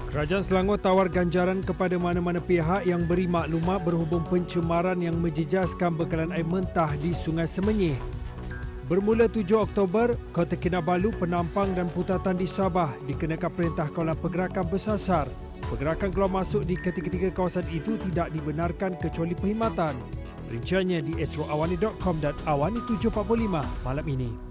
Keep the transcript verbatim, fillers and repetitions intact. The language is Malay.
Kerajaan Selangor tawar ganjaran kepada mana-mana pihak yang beri maklumat berhubung pencemaran yang menjejaskan bekalan air mentah di Sungai Semenyih. Bermula tujuh Oktober, Kota Kinabalu, Penampang dan Putatan di Sabah dikenakan perintah kawalan pergerakan bersasar. Pergerakan keluar masuk di ketiga-tiga kawasan itu tidak dibenarkan kecuali perkhidmatan. Rinciannya di astro awani dot com dan awani tujuh empat lima malam ini.